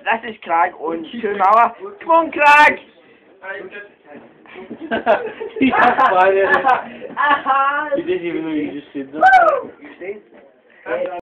das ist Krag und Schönmauer. Sprungkrag! Ja, beide. Aha! Wie das eben nur steht. Steht?